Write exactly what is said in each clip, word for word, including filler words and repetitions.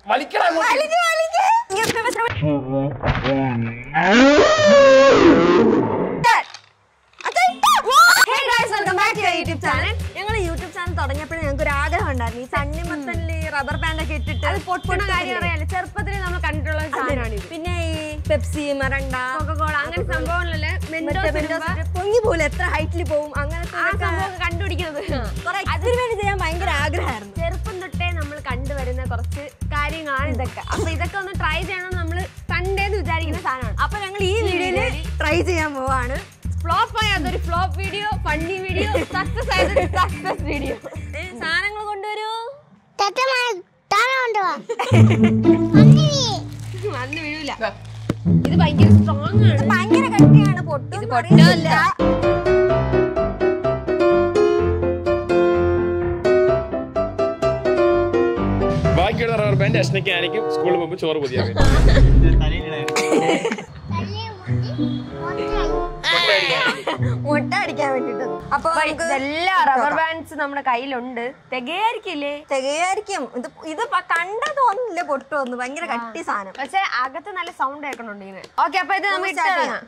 ഞങ്ങൾ YouTube channel തുടങ്ങിയപ്പോഴും ഞങ്ങൾക്ക് ഒരു ആഗ്രഹം ഉണ്ടായിരുന്നു. ഈ തണ്ണിമത്തനില് റബ്ബർ ബാൻഡ് ഒക്കെ ഇട്ടിട്ട് അത് പൊട്ടുന്ന കാര്യം അറിയാലോ. ചെറുപ്പത്തിൽ നമ്മൾ കണ്ടിട്ടുള്ള സാധനമാണ്. പിന്നെ ഈ പെപ്സി, മറണ്ട, കൊക്കോകോള അങ്ങനെ സംഭവങ്ങളല്ലേ പൊങ്ങി പോലെ എത്ര ഹൈറ്റിൽ പോകും അങ്ങനത്തെ സംഭവം കണ്ടുപിടിക്കുന്നത് അതിനു വേണ്ടി ചെയ്യാൻ ഭയങ്കര ആഗ്രഹമായിരുന്നു. ചെറുപ്പം തൊട്ടേ നമ്മൾ കണ്ടുവരുന്ന കുറച്ച് കാര്യങ്ങളാണ് ഇതൊക്കെ. അപ്പൊ ഇതൊക്കെ ഒന്ന് ട്രൈ ചെയ്യണമെന്ന് നമ്മൾ കണ്ടേന്ന് വിചാരിക്കുന്ന സാധനമാണ്. അപ്പൊ ഞങ്ങൾ ഈ വീഡിയോയില് ട്രൈ ചെയ്യാൻ പോവാണ്. ഫ്ലോപ്പ് ആയ അതൊരു flop video, funny video, success ആയതൊരു സക്സസ് വീഡിയോ. സാധനങ്ങൾ കൊണ്ടുവരൂ. വന്ന് വീഴൂല. ഇത് ഭയങ്കര സ്ട്രോങ് ആണ്, ഭയങ്കര കട്ടിയാണ്. പൊട്ടും പൊട്ടില്ല. ബാക്കിയുള്ള റബ്ബർ ബാൻഡ് അശ്നയ്ക്ക് ആയിരിക്കും സ്കൂളിൽ പോകുമ്പോൾ ചോറ് പുതിയ മുട്ട അടിക്കാൻ വേണ്ടിട്ട്. അപ്പൊ എല്ലാ റബ്ബർ ബാൻഡ്സ് നമ്മുടെ കയ്യിലുണ്ട്. തികയായിരിക്കില്ലേ? തികയായിരിക്കും. ഇത് ഇത് കണ്ട തോന്നുന്നില്ല പൊട്ടുവന്ന്. ഭയങ്കര കട്ടി സാധനം, പക്ഷെ അകത്ത് നല്ല സൗണ്ട് കേൾക്കണുണ്ട് ഇങ്ങനെ. ഓക്കെ, അപ്പൊ ഇത് നമുക്ക്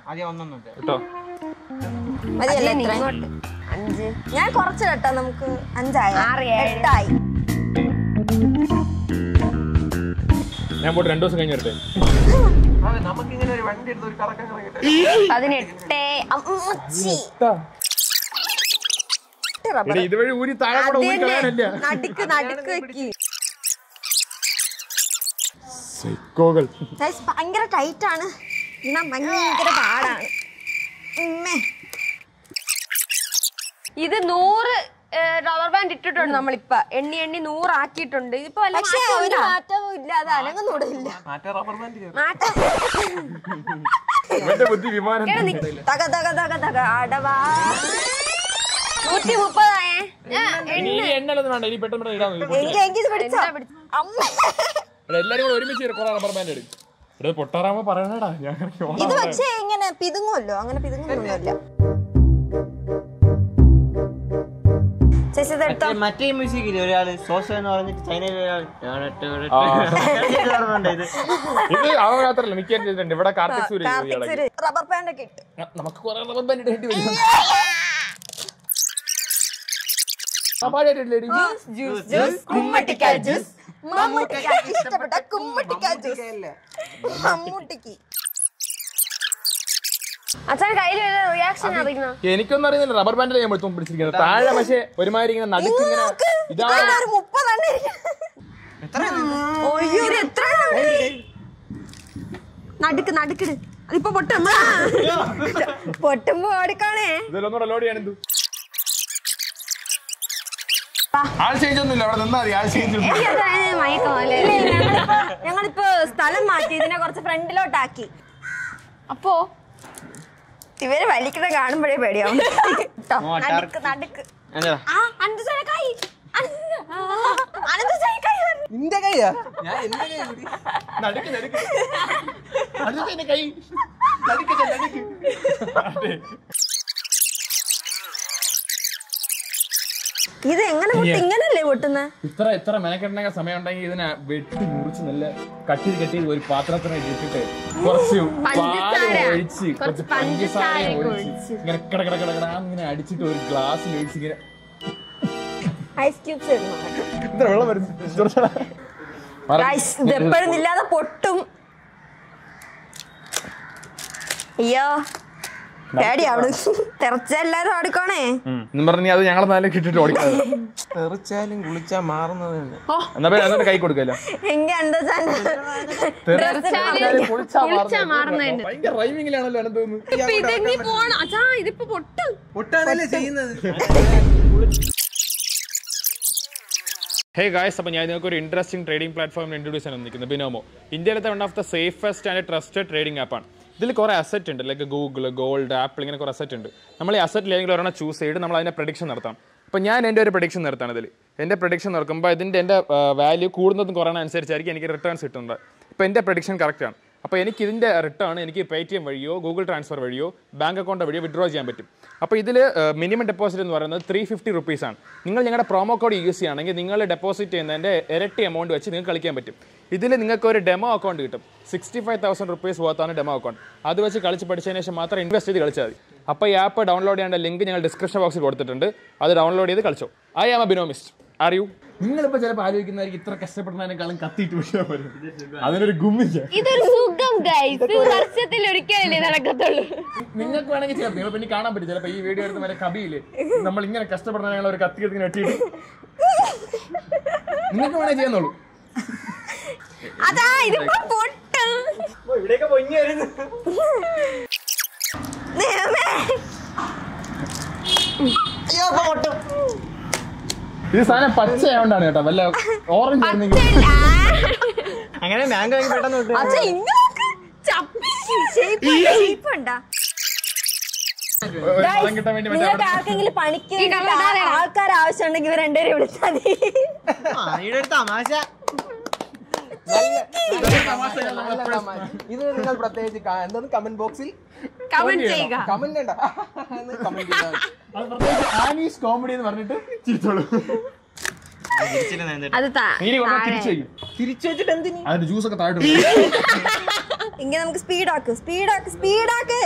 ഇങ്ങോട്ട് അഞ്ച് ഞാൻ കുറച്ച് കേട്ടോ. നമുക്ക് അഞ്ചായി, ആറ്, എട്ടായി. ഞാൻ പോയിട്ട് രണ്ടു ദിവസം കഴിഞ്ഞിട്ട് ഇതുവഴി ഊരി താഴെ നടുക്ക് നടുക്ക് വെക്കി. ഭയങ്കര ടൈറ്റ് ആണ്, ഭയങ്കര പാടാണ്. ഇത് നൂറ് റബ്ബർ ബാൻഡ് ഇട്ടിട്ടുണ്ട് നമ്മളിപ്പ. എണ്ണി എണ്ണി നൂറാക്കിയിട്ടുണ്ട്. ഇപ്പൊ ഒരു മാറ്റവും ഇല്ല, അത് അനങ്ങുന്നില്ല. തക തക തക തക അടവാ. നൂറ്റി മുപ്പതായേ. എല്ലാരും കൂടെ ഒരുമിച്ച് റബ്ബർ ബാൻഡ് എടുക്കും. പൊട്ടാറാമോ പറയണടാ. ഇത് പക്ഷേ ഇങ്ങനെ പിതുങ്ങുമല്ലോ, അങ്ങനെ പിതുങ്ങുന്നൊന്നുമില്ല. മറ്റേ മ്യൂസിക് ഒരാള് സോസ് എന്ന് പറഞ്ഞിട്ട് ചൈനയിലെ ഇവിടെ കാർത്തിക് സൂര്യ റബ്ബർ ബാൻഡ് ഒക്കെ ഇട്ട് നമുക്ക് കുറെ റബ്ബർ ബാൻഡ് ഇടേണ്ടി വരും. ഇഷ്ടപ്പെട്ട കുമ്മട്ടിക്ക ജ്യൂസ് മമ്മൂട്ടിക്ക്. അച്ഛൻ കയ്യിൽ റിയാക്ഷൻ അറിയുന്ന എനിക്കൊന്നും അറിയുന്നില്ല. റബ്ബർ ബാൻഡിൽ ഞാൻ എടുത്തു പിടിച്ചിരിക്കുന്നത് താഴെ, പക്ഷെ ഒരുമാതിരി ഇങ്ങനെ നടുക്ക് ഇങ്ങനെ നടുക്ക് നടുക്കിട്. അതിപ്പോ പൊട്ടും പൊട്ടുമ്പോ ഓടിക്കാണേ. ഇതിലൊന്നുകൂടെ ലോഡ് ചെയ്യാൻ എന്തു ആൾ ചേഞ്ച് ഒന്നുമില്ല. അവിടെ നിന്നാ മതി. ആൾ ചേഞ്ച് ഞങ്ങളിപ്പോ സ്ഥലം മാറ്റി ഇതിനെ കുറച്ച് ഫ്രണ്ടിലോട്ടാക്കി. അപ്പോ ഇവര് വലിക്കുന്ന കാണുമ്പോഴേ പേടിയാവും. നടുക്ക് നടുക്ക് ഇത് എങ്ങനെ ഇങ്ങനല്ലേ പൊട്ടുന്ന? ഇത്ര ഇത്ര മെനക്കെട്ട സമയം ഉണ്ടെങ്കിൽ ഇതിനെ വെട്ടി മുറിച്ച് നല്ല കട്ടി കട്ടി ഒരു പാത്രത്തിനെ ഇട്ടിട്ട് കുറച്ച് പാല് ഒഴിച്ച് കുറച്ച് പഞ്ചസാര ഒഴിച്ച് ഇങ്ങനെ കട കട കട ഇങ്ങനെ അടിച്ചിട്ട് ഒരു ഗ്ലാസ്സിൽ ഒഴിച്ച് ഇങ്ങനെ ഐസ് ക്യൂബ്സ് ഇത്ര വെള്ളം വരുന്നു. എപ്പോഴും ഇല്ലാതെ പൊട്ടും. അയ്യോ പേടിയാവണ്. തെറച്ച എല്ലാരും ഓടിക്കോണേ എന്ന് പറഞ്ഞ അത് ഞങ്ങളെ നാലേ കിട്ടിട്ട് ഓടിക്കാതെ തെറിച്ചാലും കുളിച്ചാ മാറുന്നത് എന്നാ പേര് കൈ കൊടുക്കല്ലോ. എങ്ക എന്താ ഭയങ്കര റൈമിങ്ങിലാണല്ലോ തോന്നുന്നു. പൊട്ടാണല്ലേ ചെയ്യുന്നത്. ഹേ ഗായ്സ്, അപ്പോൾ ഞാൻ നിങ്ങൾക്ക് ഒരു ഇൻട്രസ്റ്റിംഗ് ട്രേഡിംഗ് പ്ലാറ്റ്ഫോം ഇൻട്രൊഡ്യൂസ് ചെയ്യാൻ നിൽക്കുന്നത് ബിനോമോ. ഇന്ത്യയിലത്തെ one of the safest and trusted trading ആപ്പാണ്. ഇതിൽ കുറേ അസറ്റ് ഉണ്ട്, ലൈക്ക് ഗൂഗിൾ, ഗോൾഡ്, ആപ്പിൾ, ഇങ്ങനെ കുറേ അസറ്റ് ഉണ്ട്. നമ്മൾ ഈ അസറ്റിൽ ഏതെങ്കിലും ഒരെണ്ണം ചൂസ് ചെയ്ത് നമ്മൾ അതിൻ്റെ പ്രഡിക്ഷൻ നടത്താം. അപ്പോൾ ഞാൻ എൻ്റെ ഒരു പ്രഡിക്ഷൻ നടത്താണ് ഇതിൽ. എൻ്റെ പ്രഡിക്ഷൻ നടക്കുമ്പോൾ ഇതിൻ്റെ എൻ്റെ വാല്യൂ കൂടുന്നതും കുറയണ അനുസരിച്ചായിരിക്കും എനിക്ക് റിട്ടേൺസ് കിട്ടുന്നത്. ഇപ്പോൾ എൻ്റെ പ്രഡിക്ഷൻ കറക്റ്റാണ്. അപ്പോൾ എനിക്ക് ഇതിൻ്റെ റിട്ടേൺ എനിക്ക് പേ ടി എം വഴിയോ ഗൂഗിൾ ട്രാൻസ്ഫർ വഴിയോ ബാങ്ക് അക്കൗണ്ട് വഴിയോ വിഡ്രോ ചെയ്യാൻ പറ്റും. അപ്പോൾ ഇതിൽ മിനിമം ഡെപ്പോസിറ്റ് എന്ന് പറയുന്നത് ത്രീ ഫിഫ്റ്റി റുപ്പീസാണ്. നിങ്ങൾ ഞങ്ങളുടെ പ്രോമോ കോഡ് യൂസ് ചെയ്യുകയാണെങ്കിൽ നിങ്ങൾ ഡെപ്പോസിറ്റ് ചെയ്യുന്നതിൻ്റെ ഇരട്ടി എമൗണ്ട് വെച്ച് നിങ്ങൾക്ക് കളിക്കാൻ പറ്റും. ഇതിൽ നിങ്ങൾക്ക് ഒരു ഡെമോ അക്കൗണ്ട് കിട്ടും. സിക്സ്റ്റി ഫൈവ് തൗസൻഡ് റുപ്പീസ് വർത്താണ് ഡെമോ അക്കൗണ്ട്. അത് വെച്ച് കളിച്ച് പഠിച്ചതിന് ശേഷം മാത്രം ഇൻവെസ്റ്റ് ചെയ്ത് കളിച്ചാൽ മതി. അപ്പോൾ ഈ ആപ്പ് ഡൗൺലോഡ് ചെയ്യേണ്ട ലിങ്ക് ഞങ്ങൾ ഡിസ്ക്രിപ്ഷൻ ബോക്സിൽ കൊടുത്തിട്ടുണ്ട്. അത് ഡൗൺലോഡ് ചെയ്ത് കളിച്ചോ. I am a Binomist. അറിയൂ, നിങ്ങളിപ്പോൾ ചിലപ്പോൾ ആലോചിക്കുന്നതായിരിക്കും ഇത്ര കഷ്ടപ്പെടുന്നതിനേക്കാളും കത്തിയിട്ട് വിഷയം വരും. അതിനൊരു ഗുമ്മില്ല. ഇതൊരു സുഖം ഗൈസ്, വർഷത്തിൽ ഒരിക്കലല്ലേ നടക്കത്തുള്ളൂ. നിങ്ങൾക്ക് വേണമെങ്കിൽ ചെയ്യാം. നിങ്ങൾ പിന്നെ കാണാൻ പറ്റും ചിലപ്പോൾ ഈ വീഡിയോ എടുത്ത് മറ്റേ കബിയില്ലേ, നമ്മൾ ഇങ്ങനെ കഷ്ടപ്പെടുന്ന ഞങ്ങൾ ഒരു കത്തി എടുത്ത് നെട്ടിയിട്ട് നിങ്ങൾക്ക് വേണമെങ്കിൽ ചെയ്യാന്നുള്ളൂ. അതാ ഇതിപ്പോ പൊട്ടും. ഇവിടെയൊക്കെ പൊങ്ങി വരുന്നു. ഇത് സാധനം പച്ചയായോണ്ടാണ് കേട്ടോ, വല്ല ഓറഞ്ച് ആയിരുന്നെങ്കിൽ. അങ്ങനെ മാംഗോ പെട്ടെന്ന് കിട്ടാൻ വേണ്ടി നിങ്ങൾക്ക് ആർക്കെങ്കിലും പണിക്ക് ആൾക്കാർ ആവശ്യം ഉണ്ടെങ്കിൽ ഇവർ രണ്ടുപേരും വിളിച്ചാൽ മതി. തമാശ ഇത് നിങ്ങൾ പ്രത്യേകിച്ച് എന്താണ് കമന്റ് ബോക്സിൽ കമന്റ് ചെയ്യുക. കമന്റ് കമന്റ് ആനീസ് കോമഡി എന്ന് പറഞ്ഞിട്ട് ചിരിച്ചോളൂ. അത് തിരിച്ചു വെച്ചിട്ട് എന്തിന് അതിന്റെ ജ്യൂസ് ഒക്കെ താഴെ ഇങ്ങനെ നമുക്ക് സ്പീഡാക്ക് സ്പീഡാക്ക് സ്പീഡാക്ക്.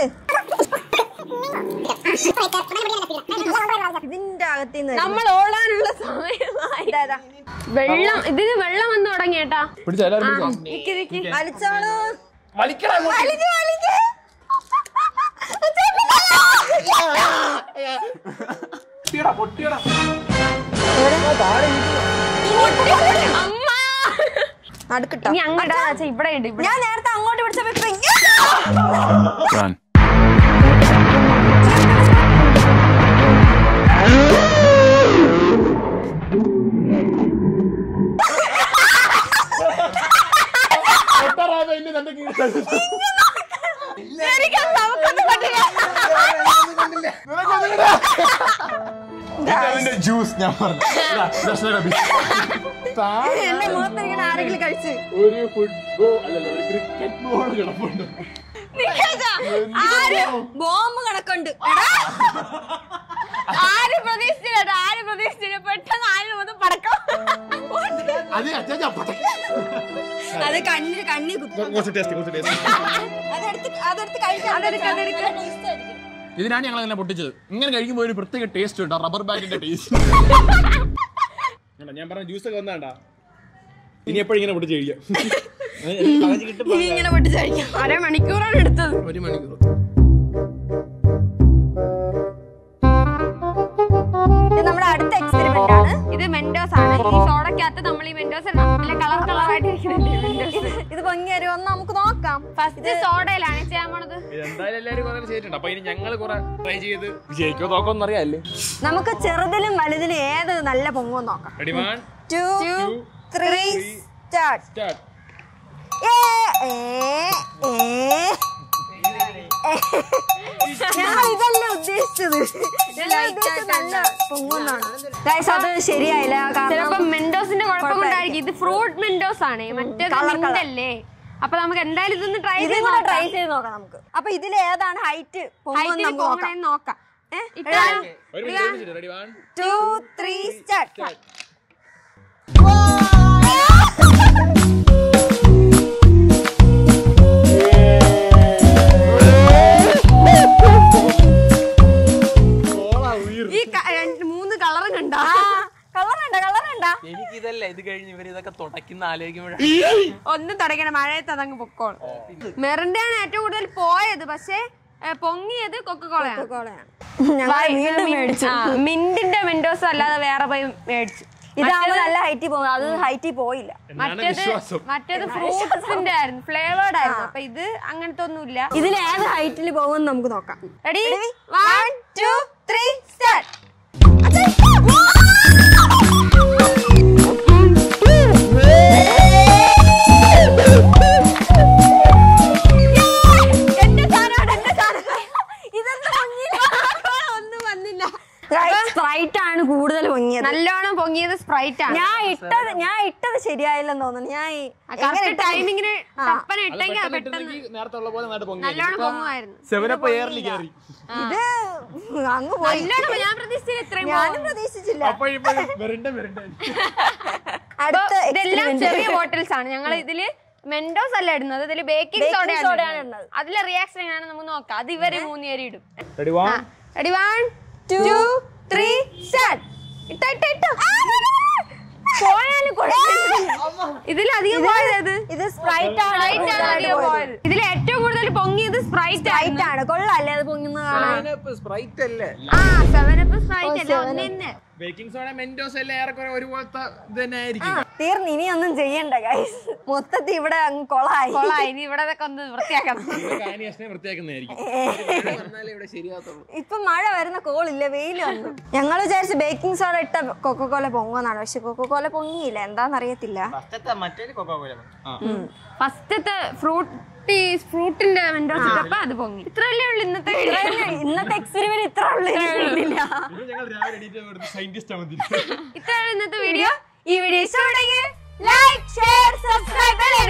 ഇതിന്റെ അകത്ത് നമ്മൾ ഓടാനുള്ള സമയമായി. വെള്ളം ഇതിന് വെള്ളം വന്ന് തുടങ്ങിയേട്ടാ. വലിച്ചോളൂ. അടുക്കട്ടോ ഇവിടെ ഉണ്ട്. ഞാൻ നേരത്തെ അങ്ങോട്ട് പിടിച്ചപ്പോ ജ്യൂസ് ഞാൻ എന്റെ മുഖത്തിരിക്കണ ആരെങ്കിലും കഴിച്ച് ഒരു ഫുട്ബോൾ അല്ലല്ലോ ഒരു ക്രിക്കറ്റ് ബോൾ കിടപ്പുണ്ട്. ബോംബ് കിടക്കുണ്ട്. ആര് പ്രതീക്ഷിച്ചില്ല, ആര് പ്രതീക്ഷിച്ചില്ല. പെട്ടെന്ന് ആരും ഒന്ന് പടക്കം. അത് കണ്ണിന് കണ്ണി കുത്തും. ഇതിനാണ് ഞങ്ങൾ അങ്ങനെ പൊട്ടിച്ചത്. ഇങ്ങനെ കഴിക്കുമ്പോൾ ഒരു പ്രത്യേക ടേസ്റ്റ് ഉണ്ട്, റബ്ബർ ബാൻഡിന്റെ ടേസ്റ്റ്. ഞാൻ പറഞ്ഞ ജ്യൂസ് ഒക്കെ വന്നാണ്ടാ ഇനി എപ്പോഴും ഇങ്ങനെ പൊട്ടിച്ച് കഴിക്കാം. ഇങ്ങനെ പൊട്ടിച്ച് കഴിക്കാം. അരമണിക്കൂറാണ് എടുത്തത്. ഒരു മണിക്കൂർ. നമ്മുടെ അടുത്ത എക്സ്പെരിമെന്റ് ആണ്. ഇത് മെന്റോസ് ആണ്. ഈ സോഡക്കകത്ത് നമ്മൾ ഈ മെന്റോസ് കളർ കളർ ആയിട്ട് ഇത് പൊങ്ങി വരുമെന്ന് നമുക്ക് നോക്കാം. ഫസ്റ്റ് സോഡയിലാണ് ചെയ്യാൻ പോണത്. എന്തായാലും എല്ലാവരും കുറെ ചെയ്തിട്ടുണ്ട്. അപ്പൊ ഇനി ഞങ്ങൾ കുറെ ട്രൈ ചെയ്ത് വിജയിക്കോ നോക്കോന്ന് അറിയാല്ലേ. നമുക്ക് ചെറുതിലും വലുതിലും ഏത് നല്ല പൊങ്ങുമെന്ന് നോക്കാം. Ready one two three start. Start. ഞാൻ ഇതല്ല ഉദ്ദേശിച്ചത്. നല്ല പൊങ്ങുന്നാണ്. അത് ശരിയായില്ല. ചിലപ്പോ മെന്റോസിന്റെ കുഴപ്പം കൊണ്ടായിരിക്കും. ഇത് ഫ്രൂട്ട് മെന്റോസ് ആണ്, മറ്റേത് മിന്റല്ലേ. അപ്പൊ നമുക്ക് എന്തായാലും ഇതൊന്ന് ട്രൈ ചെയ്ത് ട്രൈ ചെയ്ത് നോക്കാം നമുക്ക്. അപ്പൊ ഇതിൽ ഏതാണ് ഹൈറ്റ് നോക്കാം. Two three start. മൂന്ന് കളറും കണ്ടാ കളറുണ്ട കളറുണ്ട. എനിക്ക് ഇതല്ല ഇത് കഴിഞ്ഞ് ഇവർ ഇതൊക്കെ തുടക്കുന്ന ആലോചിക്കുമ്പോഴാണ് ഒന്നും തുടങ്ങണ മഴയത്ത് അതങ്ങ് പൊക്കോളും. മെറിന്റെയാണ് ഏറ്റവും കൂടുതൽ പോയത്, പക്ഷെ പൊങ്ങിയത് കൊക്കക്കോളയാണ്. മിന്റിന്റെ മെന്റോസ് അല്ലാതെ വേറെ പോയി മേടിച്ചു. ഇതാവുമ്പോ നല്ല ഹൈറ്റിൽ പോകും. അത് ഹൈറ്റിൽ പോയില്ല. മറ്റേത് മറ്റേത് ഫ്രൂട്ട്സിന്റെ ആയിരുന്നു, ഫ്ലേവേർഡ് ആയിരുന്നു. അപ്പൊ ഇത് അങ്ങനത്തെ ഒന്നുമില്ല. ഇതിൽ ഏത് ഹൈറ്റിൽ പോകുമെന്ന് നമുക്ക് നോക്കാം. Ready one two three start. Sprite ആണ് കൂടുതൽ പൊങ്ങിയത്. നല്ലോണം പൊങ്ങിയത് സ്പ്രൈറ്റ് ആണ്. ഞാൻ ഇട്ടത് ഞാൻ ഇട്ടത് ശരിയായില്ലെന്ന് തോന്നുന്നു. ഞാൻ ടൈമിങ്ങിന് നല്ലോണം പൊങ്ങുമായിരുന്നു. ഇത് അങ്ങ് പോയി. ഞാൻ പ്രതീക്ഷിച്ചില്ല. ഇത്രയും ഞാനും പ്രതീക്ഷിച്ചില്ല. ഇതെല്ലാം ചെറിയ ബോട്ടിൽസ് ആണ്. ഞങ്ങൾ ഇതില് മെൻഡോസ് അല്ല ഇടുന്നത്, ഇതില് ബേക്കിംഗ് സോഡയാണ് ഇടുന്നത്. അതിലെ റിയാക്ഷൻ എങ്ങനെയാണ് നമുക്ക് നോക്കാം. അത് ഇവര് മൂന്നുപേരും ഇടും. Ready one two three start. ഇട്ടോ ഇട്ടോ ഇട്ടോ പോയാലും ഇതിലധികം പോയത് ഇത് സ്പ്രൈറ്റ് ആണ്. അധികം പോയത് ഇതിൽ ഏറ്റവും കൂടുതൽ പൊങ്ങിയത് സ്പ്രൈറ്റ് ആണ്. കൊള്ളാല്ലേ അത് പൊങ്ങുന്നത്? സ്പ്രൈറ്റ് അല്ലേ? ആ സെവൻ അപ്പ് സ്പ്രൈറ്റ് അല്ലേ ഒന്നെ. ബേക്കിംഗ് സോഡ മെന്റോസ് എല്ലാം ഏറെക്കുറെ ഒരുപോലത്തെ ഇത് തന്നെ ആയിരിക്കും. തീർന്ന് ഇനി ഒന്നും ചെയ്യണ്ട ഗൈസ്. മൊത്തത്തിൽ ഇവിടെ അങ്ങ് കൊളായി കൊളായി. ഇനി ഇവിടെ ഒന്ന് വൃത്തിയാക്കണം. വൃത്തിയാക്കുന്നതായിരിക്കും. ഇപ്പൊ മഴ വരുന്ന കോളില്ല, വെയിൽ വന്നു. ഞങ്ങൾ വിചാരിച്ചു ബേക്കിംഗ് സോഡ ഇട്ട കൊക്കോകോല പൊങ്ങുന്നാണ്, പക്ഷെ കൊക്കോകോല പൊങ്ങിയില്ല. എന്താന്നറിയത്തില്ല. ഫസ്റ്റത്തെ ഫ്രൂട്ട് ഫ്രൂട്ടിന്റെ മെൻഡോസ് ഇട്ടപ്പോ അത് പൊങ്ങി. ഇത്രയല്ലേ ഉള്ളു ഇന്നത്തെ ഇന്നത്തെ എക്സ്പെരിമെന്റ്. ഇത്ര ഇത്രയാണ് ഇന്നത്തെ വീഡിയോ. ഈ വീഡിയോ ഇഷ്ടപ്പെട്ടെങ്കിൽ ലൈക്ക് ഷെയർ സബ്സ്ക്രൈബ്